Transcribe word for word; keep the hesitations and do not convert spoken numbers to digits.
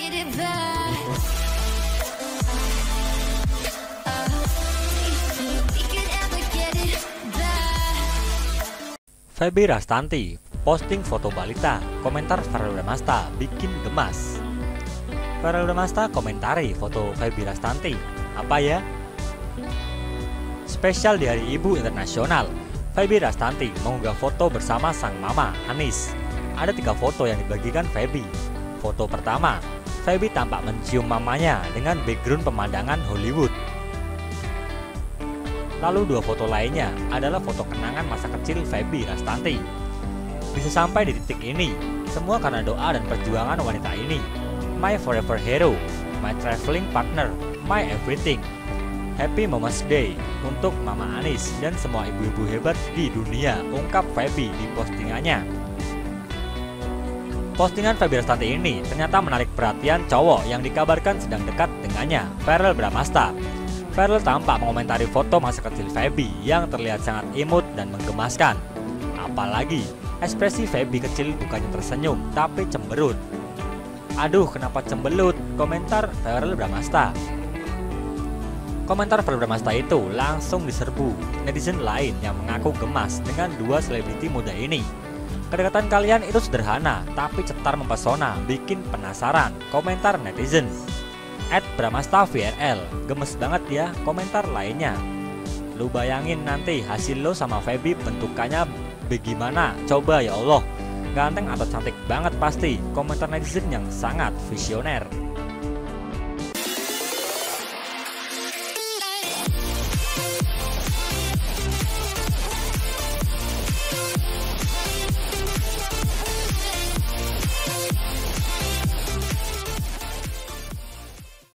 get it back. Uh, we could ever get it back. Feby Rastanti posting foto balita, komentar Verrel Bramasta bikin gemas. Verrel Bramasta komentari foto Feby Rastanti, apa ya? Spesial di Hari Ibu Internasional, Feby Rastanti mengunggah foto bersama sang mama, Anis. Ada tiga foto yang dibagikan Feby. Foto pertama, Feby tampak mencium mamanya dengan background pemandangan Hollywood. Lalu dua foto lainnya adalah foto kenangan masa kecil Feby Rastanti. Bisa sampai di titik ini, semua karena doa dan perjuangan wanita ini. My forever hero, my traveling partner, my everything. Happy Mama's Day untuk Mama Anis dan semua ibu-ibu hebat di dunia, ungkap Feby di postingannya. Postingan Feby Rastanti ini ternyata menarik perhatian cowok yang dikabarkan sedang dekat dengannya, Verrel Bramasta. Verrel tampak mengomentari foto masa kecil Feby yang terlihat sangat imut dan menggemaskan. Apalagi, ekspresi Feby kecil bukannya tersenyum, tapi cemberut. Aduh, kenapa cembelut? Komentar Verrel Bramasta. Komentar Verrel Bramasta itu langsung diserbu netizen lain yang mengaku gemas dengan dua selebriti muda ini. Kedekatan kalian itu sederhana, tapi cetar mempesona, bikin penasaran, komentar netizen. at Bramasta V R L, gemes banget ya, komentar lainnya. Lu bayangin nanti hasil lo sama Feby bentukannya bagaimana? Coba ya Allah. Ganteng atau cantik banget pasti, komentar netizen yang sangat visioner.